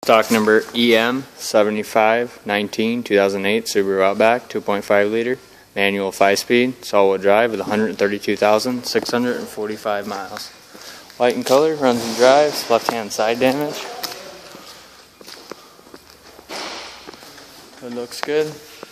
Stock number EM7519 2008 Subaru Outback 2.5 liter manual 5-speed, it's all-wheel drive with 132,645 miles. White in color, runs and drives, left-hand side damage. It looks good.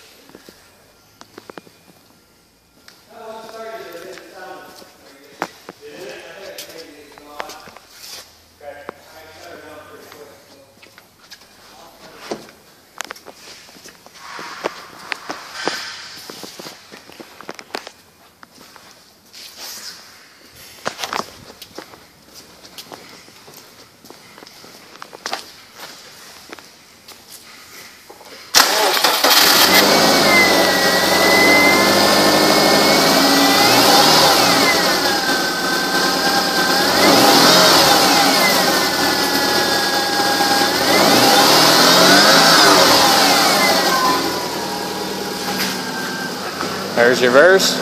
There's reverse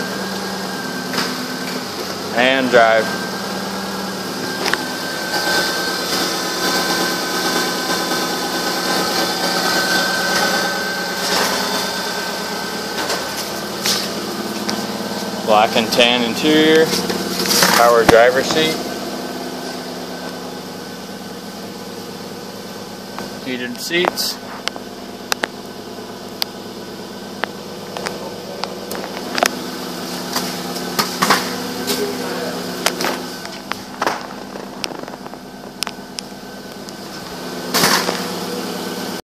and drive. Black and tan interior, power driver seat, heated seats.